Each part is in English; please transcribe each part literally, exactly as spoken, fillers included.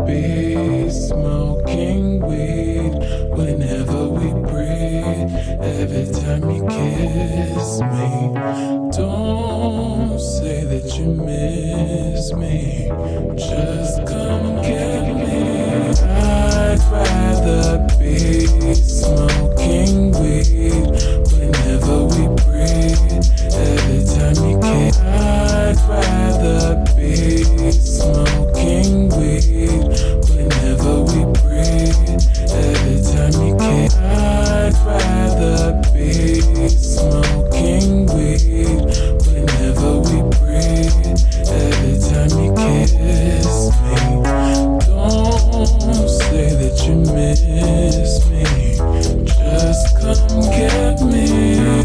be smoking weed whenever we breathe. Every time you kiss me, don't say that you miss me. Just come get me. I'd rather be smoking weed whenever we breathe. Every time you kiss, I'd rather be smoking weed whenever we breathe. Every time you kiss, I'd rather be smoking weed whenever we breathe. Every time you kiss me, don't say that you miss me. Just come get me.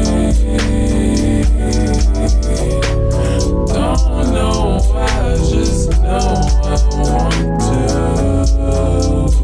Don't know why, just know I want to.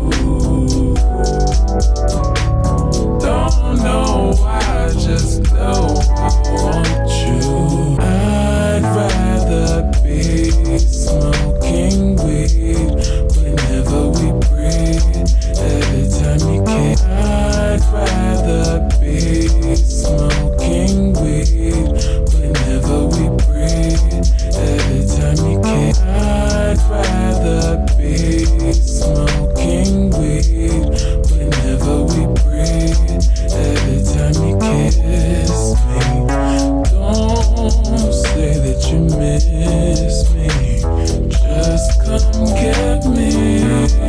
Don't know why, just know I want you. I'd rather be smoking weed whenever we breathe. Every time you kiss, I'd rather be smoking weed whenever we breathe. Every time you kiss, I'd rather be smoking weed whenever we breathe. Every time you kiss me, don't say that you miss me. Just come get me.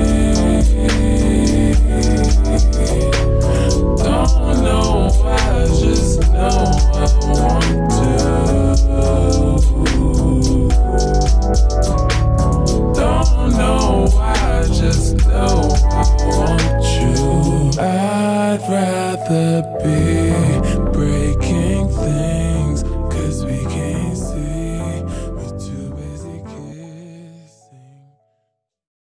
Don't know why, just know I want to. Don't know why, just know I want you. I'd rather be